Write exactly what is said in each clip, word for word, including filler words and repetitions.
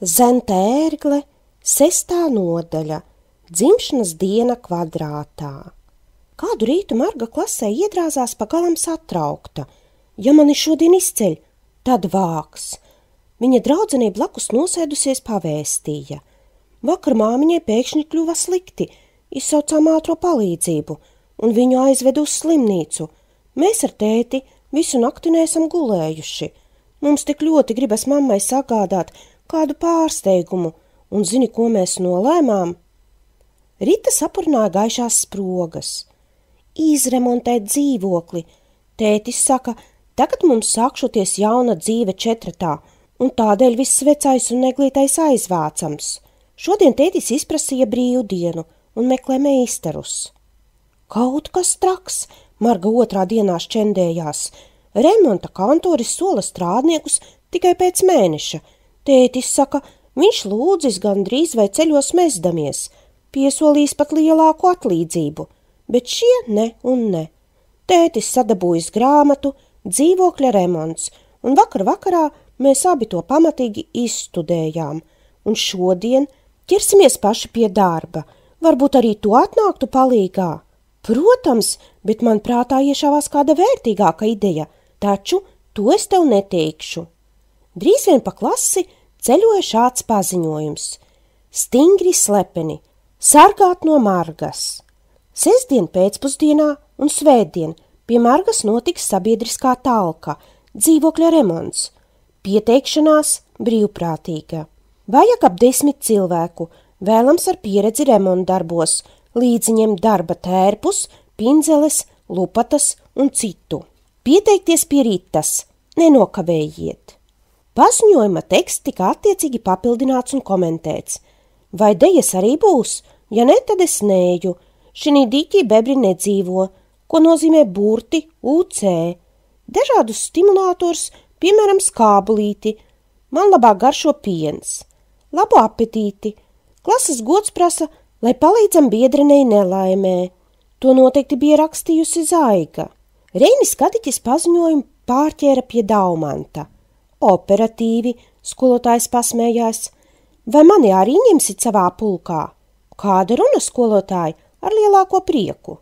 Zenta ērgle, sestā nodaļa, dzimšanas diena kvadrātā. Kādu rītu Marga klasē iedrāzās pagalam satraukta. Ja mani šodien izceļ, tad vāks. Viņa draudzenei blakus nosēdusies pavēstīja. Vakar māmiņai pēkšņi kļuva slikti, izsaucām ātro palīdzību, un viņu aizvedu uz slimnīcu. Mēs ar tēti visu nakti neesam gulējuši. Mums tik ļoti gribas mammai sagādāt kādu pārsteigumu, un zini, ko mēs nolēmām? Rita sapurināja gaišās sprogas. Izremontēt dzīvokli. Tētis saka, tagad mums sākšoties jauna dzīve četratā, un tādēļ viss vecais un neglītais aizvācams. Šodien tētis izprasīja brīvdienu un meklē meistarus. Kaut kas traks, Marga otrā dienā šķendējās. Remonta kantoris sola strādniekus tikai pēc mēneša. Tētis saka, viņš lūdzis gandrīz vai ceļos mezdamies, piesolīs pat lielāku atlīdzību, bet šie ne un ne. Tētis sadabūjis grāmatu, dzīvokļa remonts, un vakar vakarā mēs abi to pamatīgi izstudējām, un šodien ķersimies paši pie darba, varbūt arī tu atnāktu palīgā. Protams, bet man prātā iešāvās kāda vērtīgāka ideja, taču to es tev neteikšu. Drīz vien pa klasi ceļoja šāds paziņojums. Stingri slepeni, sargāt no Margas. Sestdien pēcpusdienā un svētdien pie Margas notiks sabiedriskā talka, dzīvokļa remonts, pieteikšanās brīvprātīga. Vajag ap desmit cilvēku, vēlams ar pieredzi remontdarbos, līdziņiem darba tērpus, pinzeles, lupatas un citu. Pieteikties pie Ritas, nenokavējiet. Paziņojuma teksts tika attiecīgi papildināts un komentēts. Vai dejas arī būs? Ja ne, tad es neju. Šinī dīķī bebri nedzīvo, ko nozīmē burti U C. Dažādus stimulators, piemēram skābulīti. Man labāk garšo piens. Labu apetīti. Klases gods prasa, lai palīdzam biedrenei nelaimē. To noteikti bija rakstījusi Zaiga. Reinis Kadiķis paziņojumu pārķēra pie Daumanta. Operatīvi, skolotājs pasmējās. Vai mani arī ņemsit savā pulkā? Kāda runa, skolotāji? Ar lielāko prieku.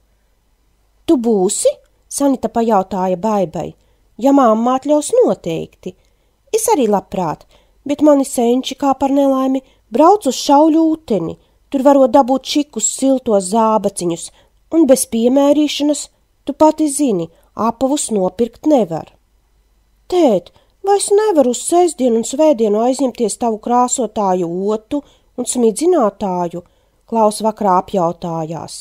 Tu būsi? Sanita pajautāja Baibai. Ja mamma atļaus noteikti. Es arī labprāt, bet mani senči kā par nelaimi brauc uz Šauļu ūteni. Tur varot dabūt čikus siltos zābaciņus, un bez piemērīšanas, tu pati zini, apavus nopirkt nevar. Tēt, vai es nevaru uz sestdienu un svētdienu aizņemties tavu krāsotāju Otu un smidzinātāju? Klaus vakarā apjautājās.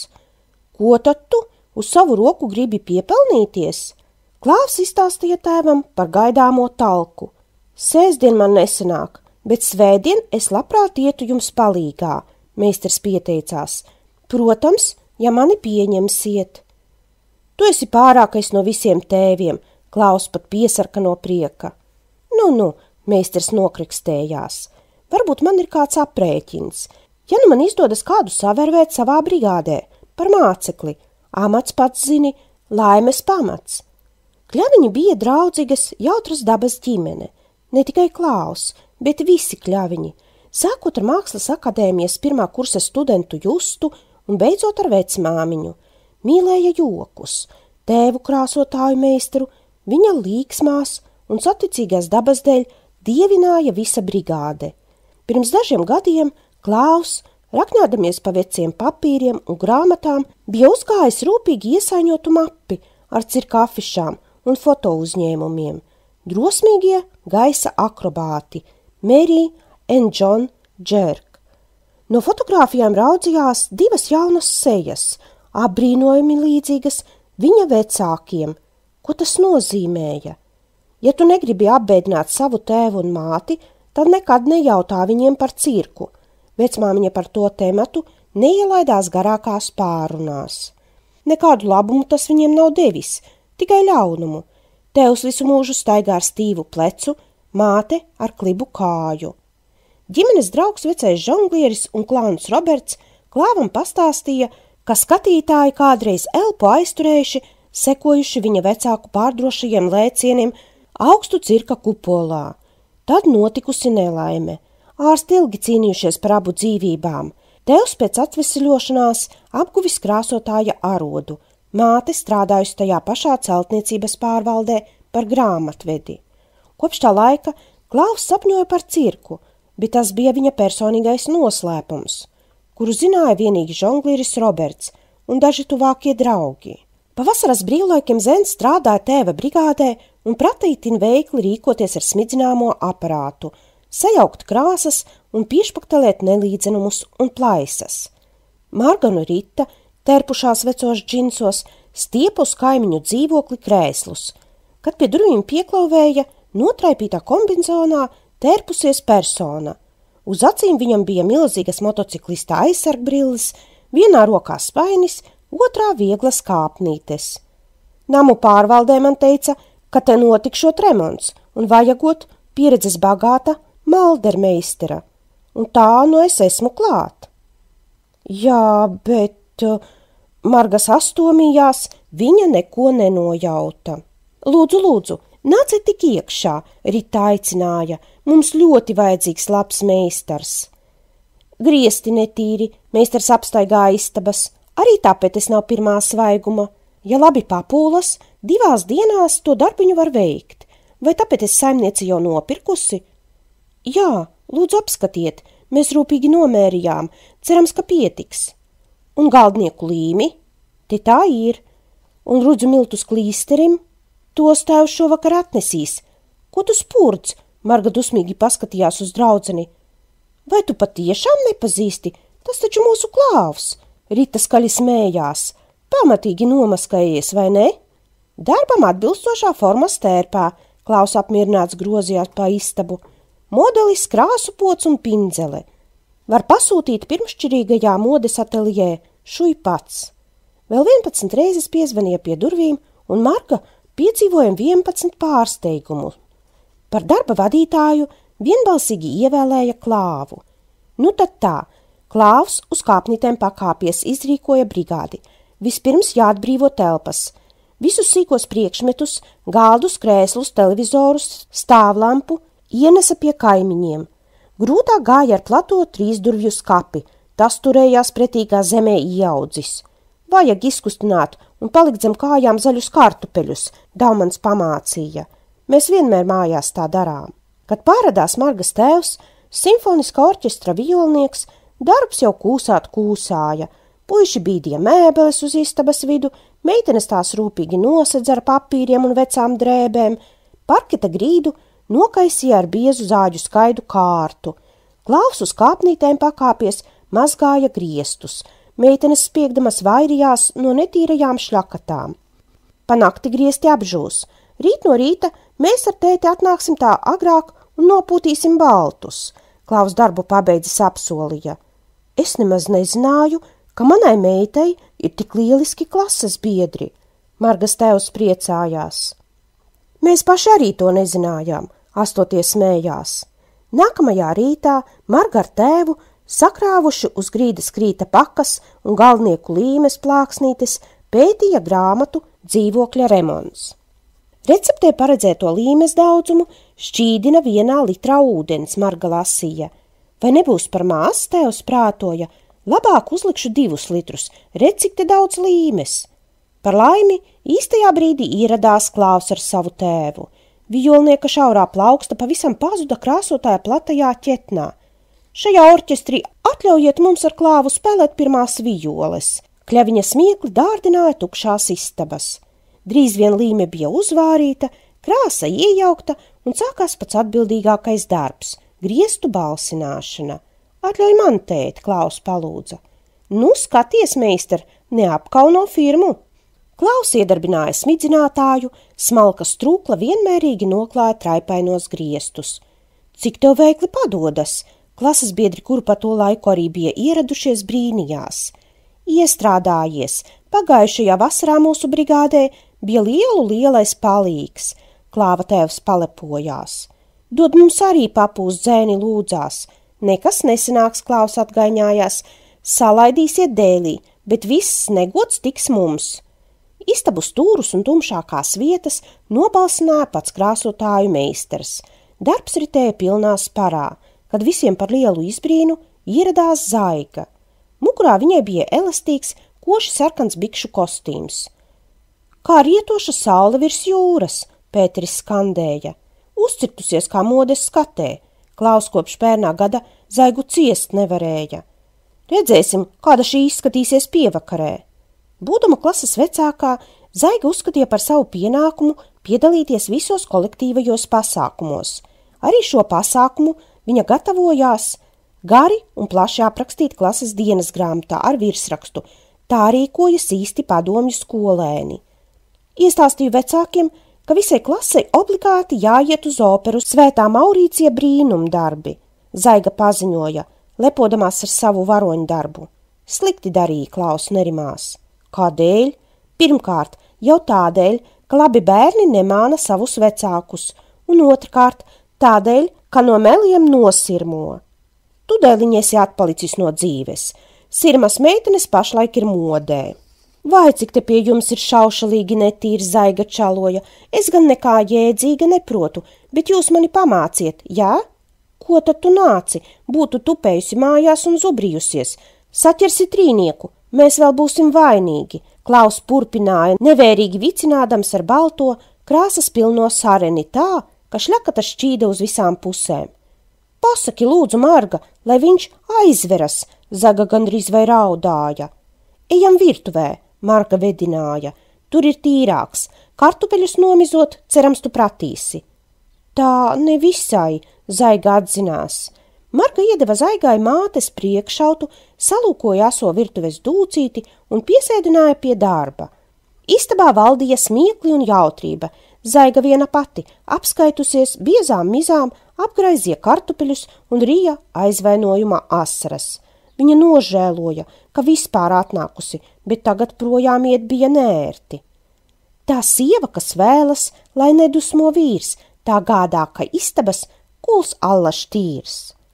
Ko tad tu uz savu roku gribi piepelnīties? Klaus izstāstīja tēvam par gaidāmo talku. Sestdien man nesanāk, bet svētdien es labprāt ietu jums palīgā, meistars pieteicās. Protams, ja mani pieņemsiet. Tu esi pārākais no visiem tēviem, Klaus pat piesarka no prieka. Nu, nu, meistars nokrikstējās. Varbūt man ir kāds aprēķins. Ja nu man izdodas kādu savervēt savā brigādē, par mācekli, amats pats zini, laimes pamats. Kļaviņi bija draudzīgas, jautras dabas ģimene. Ne tikai Klaus, bet visi kļaviņi. Sākot ar Mākslas akadēmijas pirmā kursa studentu Justu un beidzot ar vecmāmiņu. Mīlēja jokus, tēvu krāsotāju meistaru, viņa līksmās un saticīgās dabas dēļ dievināja visa brigāde. Pirms dažiem gadiem Klaus, rakņādamies pa veciem papīriem un grāmatām, bija uzgājis rūpīgi iesaiņotu mapi ar cirka afišām un foto uzņēmumiem. Drosmīgie gaisa akrobāti Mary and John Jerk. No fotogrāfijām raudzījās divas jaunas sejas, apbrīnojami līdzīgas viņa vecākiem. Ko tas nozīmēja? Ja tu negribi apbēdināt savu tēvu un māti, tad nekad nejautā viņiem par cirku. Vecmāmiņa par to tematu neielaidās garākās pārunās. Nekādu labumu tas viņiem nav devis, tikai ļaunumu. Tēvs visu mūžu staigā ar stīvu plecu, māte ar klibu kāju. Ģimenes draugs vecais žonglieris un klauns Roberts Klāvam pastāstīja, ka skatītāji kādreiz elpu aizturējuši, sekojuši viņa vecāku pārdrošajiem lēcieniem augstu cirka kupolā. Tad notikusi nelaime. Ārsti ilgi cīnījušies par abu dzīvībām. Tēvs pēc atveseļošanās apguvis krāsotāja arodu, māte strādājusi tajā pašā celtniecības pārvaldē par grāmatvedi. Kopš tā laika Klaus sapņoja par cirku, bet tas bija viņa personīgais noslēpums, kuru zināja vienīgi žonglieris Roberts un daži tuvākie draugi. Pavasaras brīvlaikiem Zens strādāja tēva brigādē un pratītin veikli rīkoties ar smidzināmo aparātu, sajaukt krāsas un piešpaktelēt nelīdzenumus un plaisas. Marga un Rita, terpušās vecos džinsos, stiepa uz kaimiņu dzīvokli krēslus. Kad pie durvīm pieklauvēja, notraipītā kombinzonā terpusies persona. Uz acīm viņam bija milzīgas motociklista aizsargbrilles, vienā rokā spainis, otrā vieglas kāpnītes. Namu pārvaldē man teica, ka te notikšot remonts un vajagot pieredzes bagāta maldermeistera, un tā nu es esmu klāt. Jā, bet uh, Margas astomījās, viņa neko nenojauta. Lūdzu, lūdzu, nāciet tik iekšā, Rita aicināja, mums ļoti vajadzīgs labs meistars. Griesti netīri, meistars apstaigāja istabas, arī tāpēc es nav pirmā svaiguma. Ja labi papūlas, divās dienās to darbiņu var veikt. Vai tāpēc es saimnieci jau nopirkusi? Jā, lūdzu apskatiet, mēs rūpīgi nomērījām, cerams, ka pietiks. Un galdnieku līmi? Te tā ir. Un rudzu miltus klīsterim? Tos tēvs šovakar atnesīs. Ko tu spurdz? Marga dusmīgi paskatījās uz draudzeni. Vai tu patiešām nepazīsti? Tas taču mūsu Klaus. Rita skaļi smējās. Pamatīgi nomaskājies, vai ne? Darbam atbilstošā formas tērpā, Klaus apmierināts grozījās pa istabu. Modelis, krāsu pods un pindzele. Var pasūtīt pirmšķirīgajā modes ateljē, šuj pats. Vēl vienpadsmit reizes piezvanīja pie durvīm, un Marga piedzīvoja vienpadsmit pārsteigumu. Par darba vadītāju vienbalsīgi ievēlēja Klāvu. Nu tad tā, Klāvs uz kāpnītēm pakāpies izrīkoja brigādi. Vispirms jāatbrīvo telpas. Visus sīkos priekšmetus, galdus, krēslus, televizorus, stāvlampu ienesa pie kaimiņiem. Grūtā gāja ar plato trīsdurvju skapi, tas turējās pretīgā zemē ieaudzis. Vajag izkustināt un palikt zem kājām zaļus kartupeļus, Daumans pamācīja. Mēs vienmēr mājās tā darām. Kad pāradās Margas tēvs, simfoniskā orķestra violnieks, darbs jau kūsāt kūsāja. Puiši bīdīja mēbeles uz istabas vidu, meitenes tās rūpīgi nosedz ar papīriem un vecām drēbēm, parketa grīdu nokaisīja ar biezu zāģu skaidu kārtu. Klaus uz kāpnītēm pakāpies, mazgāja griestus. Meitenes spiegdamas vairījās no netīrajām šļakatām. Pa nakti griesti apžūs. Rīt no rīta mēs ar tēti atnāksim tā agrāk un nopūtīsim baltus. Klaus darbu pabeidzis apsolīja. Es nemaz nezināju, ka manai meitai ir tik lieliski klases biedri. Margas tēvs priecājās. Mēs paši arī to nezinājām, astoties smējās. Nākamajā rītā Marga ar tēvu sakrāvuši uz grīdas krīta pakas un galvnieku līmes plāksnītes pētīja grāmatu dzīvokļa remonts. Receptē paredzēto līmes daudzumu šķīdina vienā litrā ūdens, Marga lasīja. Vai nebūs par mās, tēvs prātoja? Labāk uzlikšu divus litrus, redz, cik te daudz līmes. Par laimi īstajā brīdī ieradās Klaus ar savu tēvu. Violnieka šaurā plauksta pavisam pazuda krāsotāja platajā ķetnā. Šajā orķestrī atļaujiet mums ar Klāvu spēlēt pirmās violes. Kļaviņa smiekli dārdināja tukšās istabas. Drīz vien līme bija uzvārīta, krāsa iejaukta un sākās pats atbildīgākais darbs – griestu balsināšana. Atļauj man, tēt, Klaus palūdza. Nu, skaties, meister, neapkauno firmu. Klaus iedarbināja smidzinātāju, smalka strūkla vienmērīgi noklāja traipainos griestus. Cik tev veikli padodas? Klases biedri, kuru pa to laiku arī bija ieradušies, brīnījās. Iestrādājies, pagājušajā vasarā mūsu brigādē bija lielu lielais palīgs. Klāva tēvs palepojās. Dod mums arī papūs dzēni lūdzās. Nekas nesenāks, Klaus atgaiņājās. Salaidīsiet dēlī, bet viss negods tiks mums. Istabu stūrus un tumšākās vietas nobalsināja pats krāsotāju meistars. Darbs ritēja pilnā sparā. kad visiem par lielu izbrīnu ieradās Zaiga. Mugurā viņai bija elastīgs, koši sarkans bikšu kostīms. Kā rietoša saule virs jūras, Pēteris skandēja. Uzcirtusies kā modes skatē. Klaus kopš pērnā gada Zaigu ciest nevarēja. Redzēsim, kāda šī izskatīsies pievakarē. Būdama klases vecākā, Zaiga uzskatīja par savu pienākumu piedalīties visos kolektīvajos pasākumos. Arī šo pasākumu viņa gatavojās gari un plaši aprakstīt klases dienas grāmatā ar virsrakstu. Tā rīkojas īsti padomju skolēni. Iestāstīju vecākiem, ka visai klasei obligāti jāiet uz operu Svētā Maurīcija brīnumdarbi. Zaiga paziņoja, lepodamās ar savu varoņu darbu. Slikti darīja, Klaus nerimās. Kādēļ? Pirmkārt, jau tādēļ, ka labi bērni nemāna savus vecākus, un otrkārt, tādēļ, ka no meliem nosirmo. Tu dēliņiesi atpalicis no dzīves. Sirmas meitenes pašlaik ir modē. Vai cik te pie jums ir šaušalīgi netīri, Zaiga čaloja. Es gan nekā jēdzīga neprotu, bet jūs mani pamāciet, jā? Ko tad tu nāci? Būtu tupējusi mājās un zubrījusies. Saķersi trīnieku, mēs vēl būsim vainīgi. Klaus turpināja, nevērīgi vicinādams ar balto, krāsas pilno sareni tā, ka šļakata šķīda uz visām pusēm. Pasaki, lūdzu, Marga, lai viņš aizveras, Zaga gandrīz vai raudāja. Ejam virtuvē, Marga vedināja. Tur ir tīrāks. Kartupeļus nomizot, cerams, tu pratīsi. Tā nevisai, Zaiga atzinās. Marga iedeva Zaigai mātes priekšautu, salūkoja aso virtuves dūcīti un piesēdināja pie darba. Istabā valdīja smiekli un jautrība. Zaiga viena pati, apskaitusies biezām mizām, apgraizīja kartupeļus un rija aizvainojumā asaras. Viņa nožēloja, ka vispār atnākusi, bet tagad projām iet bija nērti. Tā sieva, kas vēlas, lai nedusmo vīrs, tā gādā, ka istabas kuls allaž tīrs.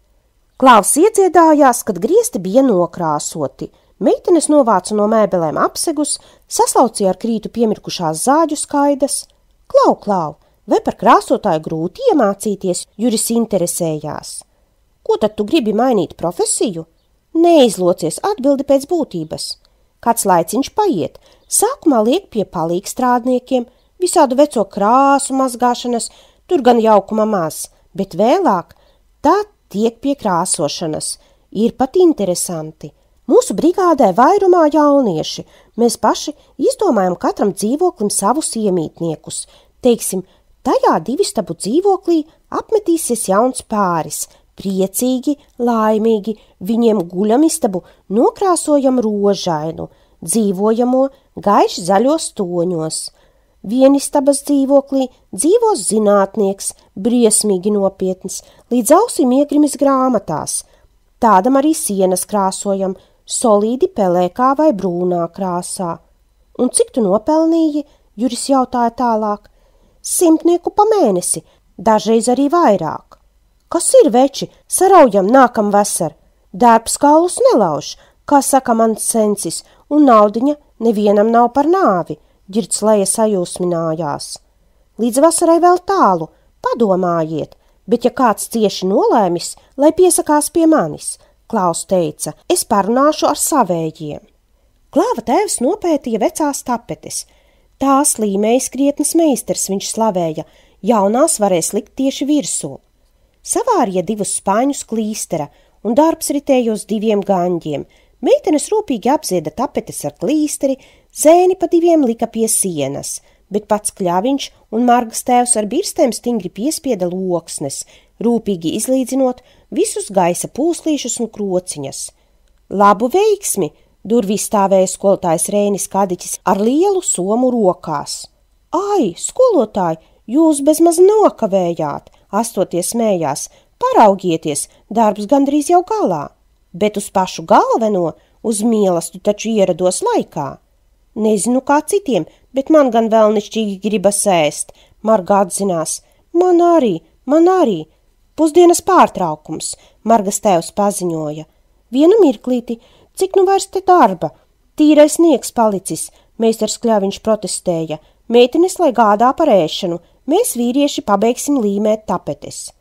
Klaus iedziedājās, kad griesti bija nokrāsoti. Meitenes novāca no mēbelēm apsegus, saslaucīja ar krītu piemirkušās zāģu skaidas. Klau, klau, vai par krāsotāju grūti iemācīties, Juris interesējās. Ko tad tu gribi mainīt profesiju? Neizlocies, atbildi pēc būtības. Kāds laiciņš paiet, sākumā liek pie palīgstrādniekiem, visādu veco krāsu mazgāšanas, tur gan jaukuma maz, bet vēlāk tā tiek pie krāsošanas. Ir pat interesanti. Mūsu brigādē vairumā jaunieši, mēs paši izdomājam katram dzīvoklim savus iemītniekus. Teiksim, tajā divistabu dzīvoklī apmetīsies jauns pāris. Priecīgi, laimīgi, viņiem guļamistabu nokrāsojam rožainu, dzīvojamo gaiši zaļos toņos. Vienistabas dzīvoklī dzīvos zinātnieks, briesmīgi nopietns, līdz ausīm iegrimis grāmatās. Tādam arī sienas krāsojam, solīdi pelēkā vai brūnā krāsā. Un cik tu nopelnīji? Juris jautāja tālāk. Simtnieku pa mēnesi, dažreiz arī vairāk. Kas ir, veči? Saraujam nākam vasar. Dērbs kaulus nelauž, kā saka mans sensis, un naudiņa nevienam nav par nāvi, Ģirds Leja sajūsminājās. Līdz vasarai vēl tālu, padomājiet, bet ja kāds cieši nolēmis, lai piesakās pie manis, Klaus teica, es parunāšu ar savējiem. Klāva tēvs nopētīja vecās tapetes. Tās līmējas krietnes meistars viņš slavēja, jaunās varēs likt tieši virsū. Savārīja divus spāņus klīstera un darbs ritēja uz diviem gaņģiem. Meitenes rūpīgi apzieda tapetes ar klīsteri, zēni pa diviem lika pie sienas, bet pats Kļaviņš un Margas tēvs ar birstēm stingri piespieda loksnes, rūpīgi izlīdzinot visus gaisa pūslīšus un krociņas. Labu veiksmi! Durvīs stāvēja skolotājs Rēnis Kadiķis ar lielu somu rokās. Ai, skolotāji, jūs bezmaz nokavējāt! Astoties smējās, paraugieties, darbs gandrīz jau galā, bet uz pašu galveno, uz mīlestību taču ierados laikā. Nezinu kā citiem, bet man gan vēlnišķīgi gribas ēst, Marga atzinās. Man arī, man arī. Pusdienas pārtraukums, Margas tēvs paziņoja. Vienu mirklīti, cik nu vairs te darba? Tīrais sniegs palicis, meistars Kļaviņš protestēja. Meitenes, lai gādā par ēšanu, mēs vīrieši pabeigsim līmēt tapetes.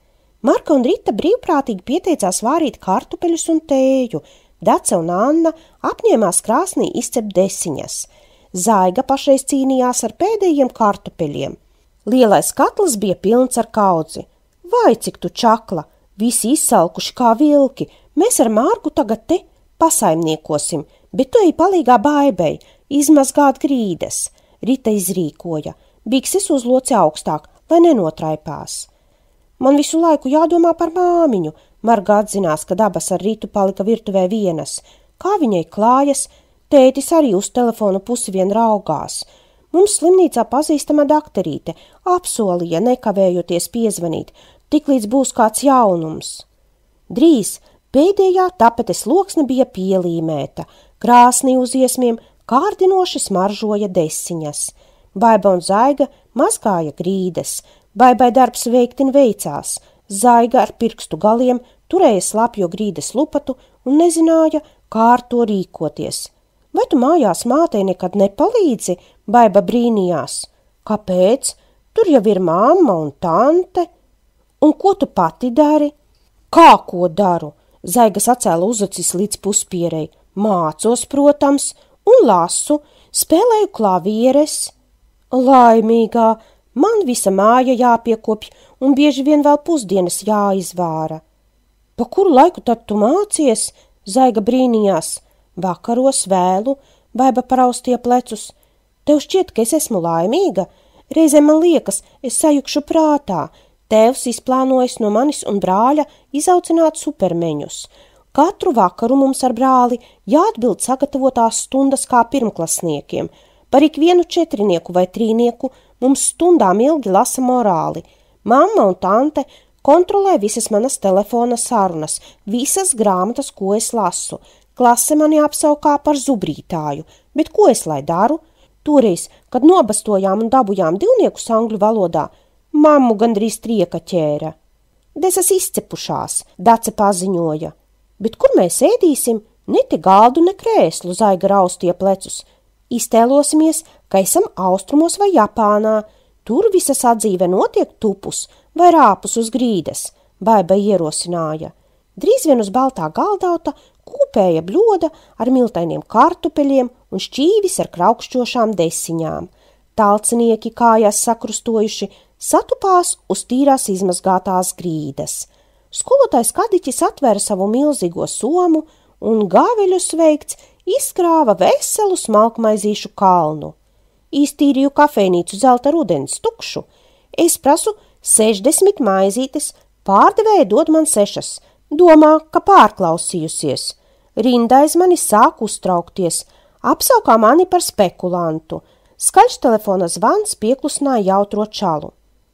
Marka un Rita brīvprātīgi pieteicās vārīt kartupeļus un tēju. Dace un Anna apņēmās krāsnī izcept desiņas. Zaiga pašreiz cīnījās ar pēdējiem kartupeļiem. Lielais katls bija pilns ar kaudzi. Vai cik tu čakla, visi izsalkuši kā vilki, mēs ar Margu tagad te pasaimniekosim, bet tu ej palīgā Baibai, izmazgāt grīdas. Rita izrīkoja, bikses uzloci augstāk, lai nenotraipās. Man visu laiku jādomā par māmiņu, Marga atzinās, kad abas ar Ritu palika virtuvē vienas. Kā viņai klājas, tētis arī uz telefona pusi vien raugās. Mums slimnīcā pazīstama dakterīte apsolīja nekavējoties piezvanīt, tiklīdz būs kāds jaunums. Drīz pēdējā tapetes loksne bija pielīmēta, krāsnī uz iesmiem kārdinoši smaržoja desiņas. Baiba un Zaiga mazgāja grīdas, Baibai darbs veiktin veicās, Zaiga ar pirkstu galiem turēja slapjo grīdas lupatu un nezināja, kā ar to rīkoties. Vai tu mājās mātei nekad nepalīdzi? Baiba brīnījās. Kāpēc? Tur jau ir mamma un tante. Un ko tu pati dari? Kā ko daru? Zaigas atcēla uzacis līdz puspierei. Mācos, protams, un lasu, spēlēju klavieres. Laimīgā, man visa māja jāpiekopj un bieži vien vēl pusdienas jāizvāra. Pa kuru laiku tad tu mācies? Zaiga brīnījās. Vakaros vēlu, Baiba paraustīja plecus. Tev šķiet, ka es esmu laimīga? Reizēm man liekas, es sajukšu prātā. Tēvs izplānojis no manis un brāļa izaucināt supermeņus. Katru vakaru mums ar brāli jāatbild sagatavotās stundas kā pirmklasniekiem. Par ikvienu četrinieku vai trīnieku mums stundām ilgi lasa morāli. Mamma un tante kontrolē visas manas telefona sarunas, visas grāmatas, ko es lasu. Klase mani apsaukā par zubrītāju, bet ko es lai daru? Toreiz, kad nobastojām un dabujām divniekus angļu valodā, mammu gandrīz trieka ķēra. Desas izcepušās, Dace paziņoja. Bet kur mēs ēdīsim? Ne te galdu, ne krēslu, Zaiga raustīja plecus. Iztēlosimies, ka esam austrumos vai Japānā. Tur visa sadzīve notiek tupus vai rāpus uz grīdas, Baiba ierosināja. Drīz vien uz baltā galdauta kūpēja bļoda ar miltainiem kartupeļiem un šķīvis ar kraukšķošām desiņām. Talcinieki kājās sakrustojuši, satupās uz tīrās izmazgātās grīdas. Skolotājs Kadiķis atvēra savu milzīgo somu un gaveļus veikts izkrāva veselu smalkmaizīšu kalnu. Iztīrīju kafejnīcu zelta rudens tukšu. Es prasu sešdesmit maizītes, pārdevēja dod man sešas. Domā, ka pārklausījusies. Rinda aiz mani sāk uztraukties, apsaukā mani par spekulantu. Skaļš telefona zvans pieklusināja jautro čalu.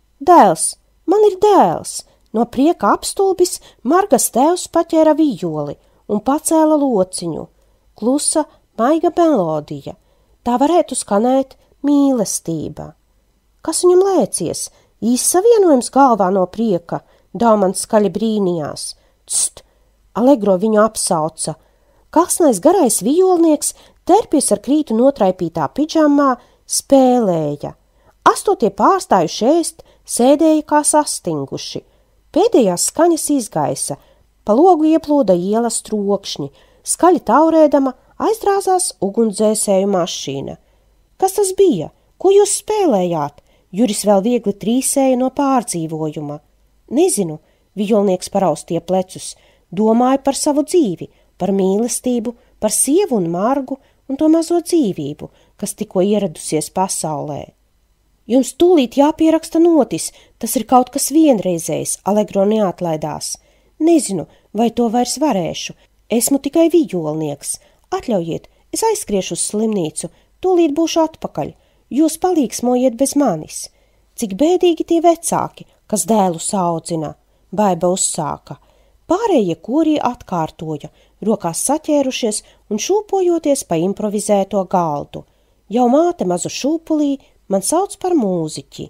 Dēls, man ir dēls. No prieka apstulbis Margas tēvs paķēra vijoli un pacēla lociņu. Klusa, maiga melodija. Tā varētu skanēt mīlestība. Kas viņam lēcies? Izsavienojums galvā no prieka, Daumans skaļi brīnījās. Cst! Allegro viņu apsauca. Kasnais garais vijolnieks, terpies ar krītu notraipītā pidžamā, spēlēja. Astotie pārstājuši ēst, sēdēja kā sastinguši. Pēdējās skaņas izgaisa, pa logu ieplūda ielas trokšņi, skaļi taurēdama aizdrāzās ugunsdzēsēju mašīna. Kas tas bija? Ko jūs spēlējāt? Juris vēl viegli trīsēja no pārdzīvojuma. Nezinu, vijolnieks paraustīja plecus, domāja par savu dzīvi, par mīlestību, par sievu un Margu un to mazo dzīvību, kas tikko ieradusies pasaulē. Jums tūlīt jāpieraksta notis, tas ir kaut kas vienreizējs, Allegro neatlaidās. Nezinu, vai to vairs varēšu, esmu tikai vijolnieks. Atļaujiet, es aizskriešu uz slimnīcu, tūlīt būšu atpakaļ, jūs palīgsmojiet bez manis. Cik bēdīgi tie vecāki, kas dēlus audzina, Baiba uzsāka. Pārējie korī atkārtoja, rokās saķērušies un šūpojoties pa improvizēto galdu. Jau māte mazu šūpulī man sauc par mūziķi.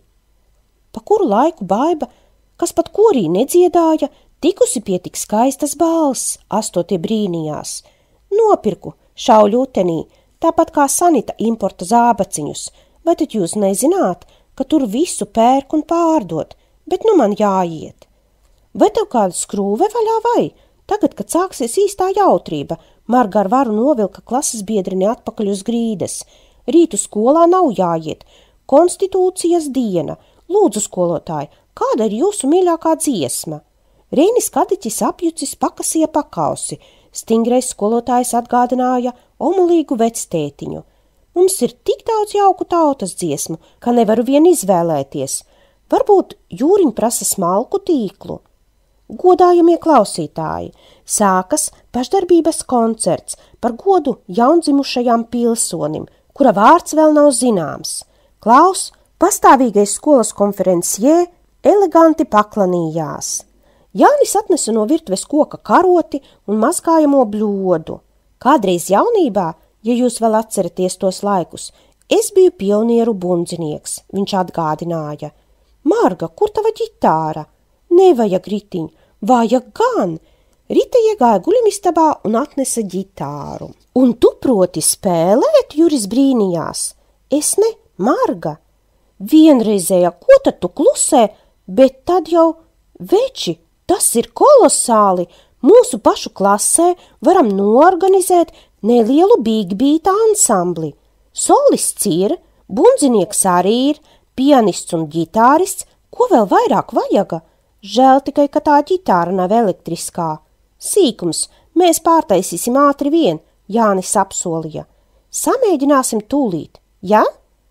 Pa kuru laiku Baiba, kas pat korī nedziedāja, tikusi pie tik skaistas balss, astotie brīnījās. Nopirku šauļu utenī, tāpat kā Sanita importa zābaciņus. Vai tad jūs nezināt, ka tur visu pērk un pārdot, bet nu man jāiet. Vai tev kāda skrūve vaļā vai? Tagad, kad sāksies īstā jautrība, Marga ar varu novilka klases biedrini atpakaļ uz grīdas. Rītu skolā nav jāiet. Konstitūcijas diena. Lūdzu, skolotāji, kāda ir jūsu mīļākā dziesma? Reinis Kadiķis apjucis pakasīja pakausi. Stingrais skolotājs atgādināja omulīgu vectētiņu. Mums ir tik daudz jauku tautas dziesmu, ka nevaru vien izvēlēties. Varbūt Jūriņ prasa smalku tīklu. Godājamie klausītāji, sākas pašdarbības koncerts par godu jaundzimušajam pilsonim, kura vārds vēl nav zināms. Klaus, pastāvīgais skolas konferencijē, eleganti paklanījās. Jānis atnesa no virtuves koka karoti un mazgājamo bļodu. Kādreiz jaunībā, ja jūs vēl atceraties tos laikus, es biju pionieru bundzinieks, viņš atgādināja. Marga, kur tava ģitāra? Nevajag, Ritiņ, vajag gan. Rita iegāja guļamistabā un atnesa ģitāru. Un tu proti spēlēt, Juris brīnījās? Es ne, Marga. Vienreizējā, ko tad tu klusē, bet tad jau, veči, tas ir kolosāli. Mūsu pašu klasē varam noorganizēt nelielu bīgbīta ansambli. Solists ir, bundzinieks arī ir, pianists un ģitārists, ko vēl vairāk vajaga? Žēl tikai, ka tā ģitāra nav elektriskā. Sīkums, mēs pārtaisīsim ātri vien, Jānis apsolīja. Samēģināsim tūlīt, ja?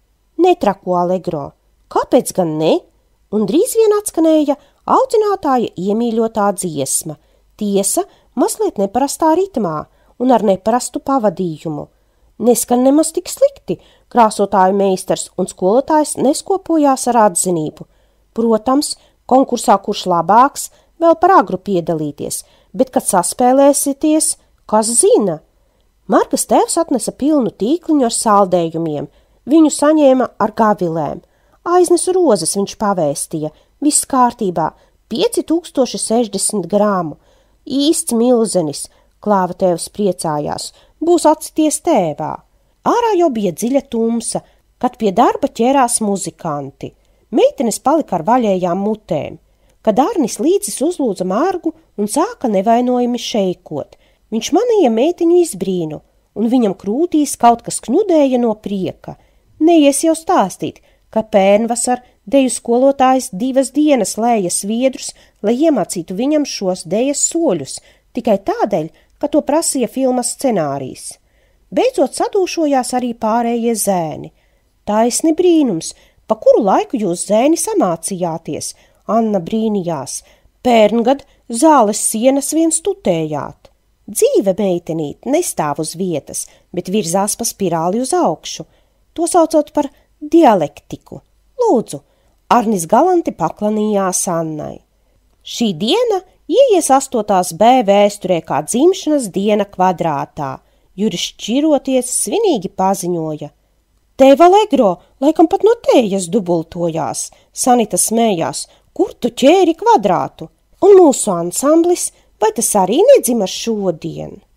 Netrako Allegro. Kāpēc gan ne? Un drīz vien atskanēja audzinātāja iemīļotā dziesma. Tiesa, mazliet neparastā ritmā un ar neparastu pavadījumu. Neskan nemaz tik slikti, krāsotāju meistars un skolotājs neskopojās ar atzinību. Protams, konkursā kurš labāks, vēl par agru piedalīties, bet, kad saspēlēsieties, kas zina? Margas tēvs atnesa pilnu tīkliņu ar saldējumiem, viņu saņēma ar gavilēm. Aiznesu rozes, viņš pavēstīja, viss kārtībā, pieci tūkstoši sešdesmit grāmu. Īsts milzenis, Klāva tēvs priecājās, būs atsities tēvā. Ārā jau bija dziļa tumsa, kad pie darba ķērās muzikanti. Meitenes palika ar vaļējām mutēm, kad Arnis līdzis uzlūdza Margu un sāka nevainojami šeikot. Viņš manīja meitiņu izbrīnu, un viņam krūtīs kaut kas kņudēja no prieka. Neies jau stāstīt, ka pērnvasar deju skolotājs divas dienas lēja sviedrus, lai iemācītu viņam šos dejas soļus, tikai tādēļ, ka to prasīja filmas scenārijs. Beidzot sadūšojās arī pārējie zēni. Taisni brīnums, pa kuru laiku jūs zēni samācījāties, Anna brīnījās. Pērngad zāles sienas vien stutējāt. Dzīve, meitenīt, nestāv uz vietas, bet virzās pa spirāli uz augšu. To saucot par dialektiku. Lūdzu, Arnis galanti paklanījās Annai. Šī diena ieies astotās B vēsturē kā dzimšanas diena kvadrātā. Juris šķiroties svinīgi paziņoja. Tēva Allegro, laikam pat no tējas dubultojās. Sanita smējās, kur tu ķēri kvadrātu? Un mūsu ansamblis, vai tas arī nedzima šodien?